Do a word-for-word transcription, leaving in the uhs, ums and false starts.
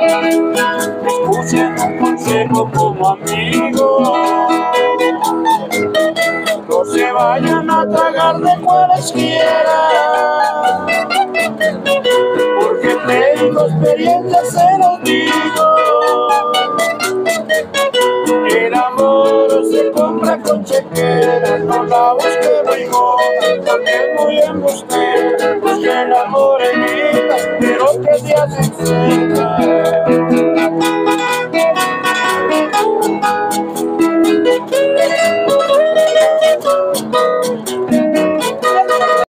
Escuchen un consejo como amigo, no se vayan a tragar de cualesquiera, porque tengo experiencia, se los digo. El amor se compra con chequera, no la busque luego.